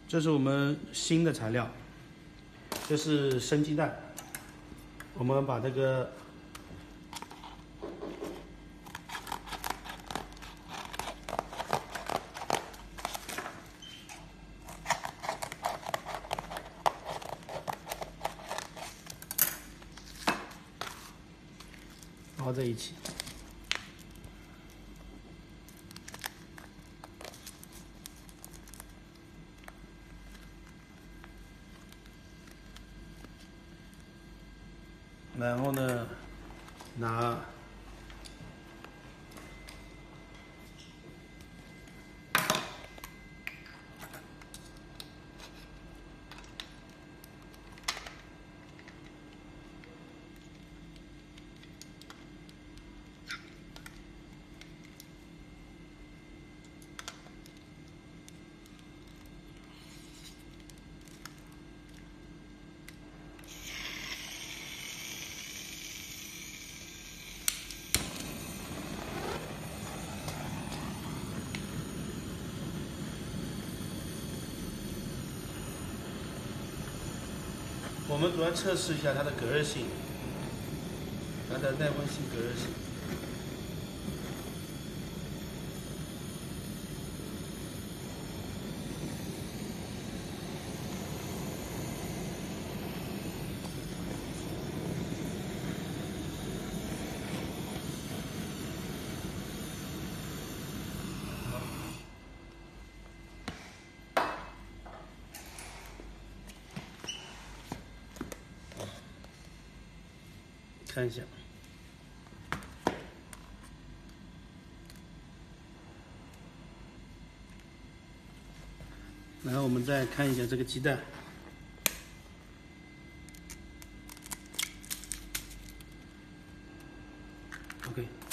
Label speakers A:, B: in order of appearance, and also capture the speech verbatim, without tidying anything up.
A: 这是我们新的材料，这是生鸡蛋。我们把这个包在一起。 然后呢，拿我们主要测试一下它的隔热性，它的耐温性、隔热性。看一下，然后我们再看一下这个鸡蛋。OK。